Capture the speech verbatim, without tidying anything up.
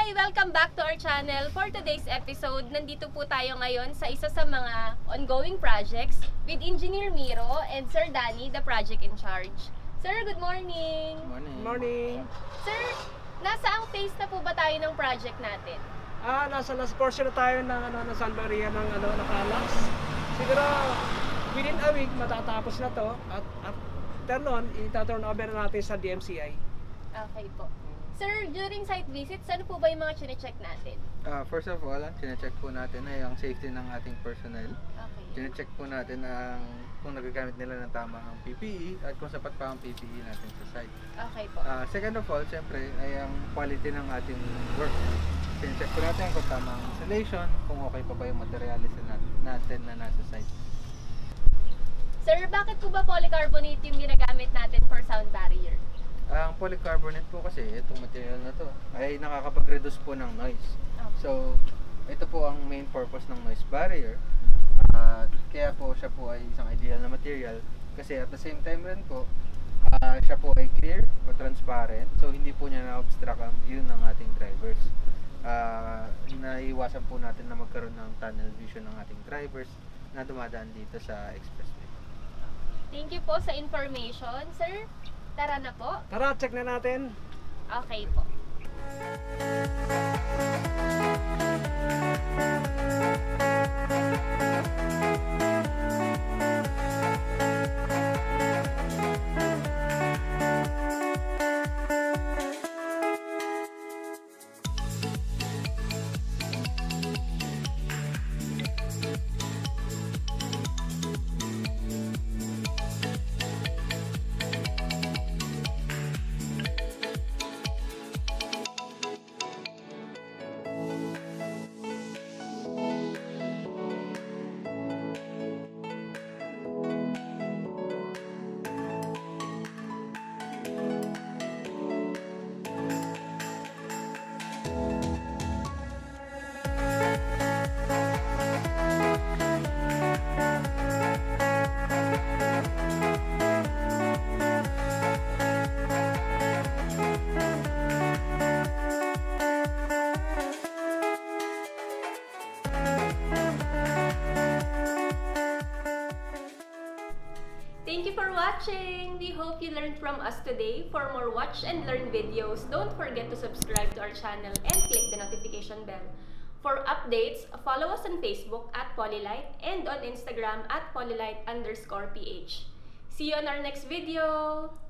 Hi! Welcome back to our channel. For today's episode, nandito po tayo ngayon sa isa sa mga ongoing projects with Engineer Miro and Sir Danny, the project in charge. Sir, good morning! Morning! Morning! Sir, nasa ang phase na po ba tayo ng project natin? Ah, nasa last portion na tayo ng ano ng San Maria ng ano ng CALAX. Siguro within a week matatapos na to at after nun, ita-turn over natin sa D M C I. Okay po. Sir, during site visits, ano po ba yung mga chine-check natin? Uh, first of all, chine-check po natin ay ang safety ng ating personnel. Okay. Chine-check po natin ang kung nagagamit nila ng tama ang P P E at kung sapat pa ang P P E natin sa site. Okay po. Uh, second of all, siyempre ay ang quality ng ating work. Chine-check po natin kung tama ang installation, kung okay pa ba yung materialis natin na nasa site. Sir, bakit po ba polycarbonate yung ginagamit natin for sound barrier? Ang polycarbonate po kasi, itong material na to, ay nakakapag-reduce po ng noise. Okay. So, ito po ang main purpose ng noise barrier. Uh, kaya po siya po ay isang ideal na material. Kasi at the same time rin po, uh, siya po ay clear o transparent. So, hindi po niya na-obstruct ang view ng ating drivers. Uh, naiwasan po natin na magkaroon ng tunnel vision ng ating drivers na dumadaan dito sa expressway. Thank you po sa information, sir. Tara na po. Tara, check na natin. Okay po. Thank you for watching! We hope you learned from us today. For more watch and learn videos, don't forget to subscribe to our channel and click the notification bell. For updates, follow us on Facebook at POLYLITE and on Instagram at POLYLITE underscore PH. See you on our next video!